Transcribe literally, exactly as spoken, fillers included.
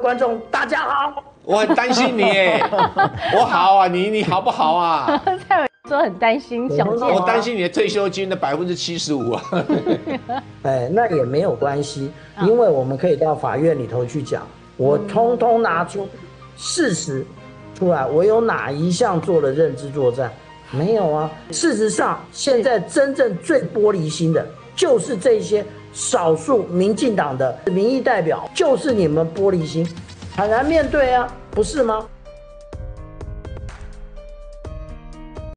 观众，大家好。 我很担心你哎，我好啊，你你好不好啊？ 蔡委说很担心小健， 我担心你的退休金的百分之七十五啊。 哎，那也没有关系，因为我们可以到法院里头去讲，我通通拿出事实出来，我有哪一项做了认知作战？没有啊。事实上，现在真正最玻璃心的，就是这些少数民进党的民意代表，就是你们玻璃心。坦然面对啊，不是吗？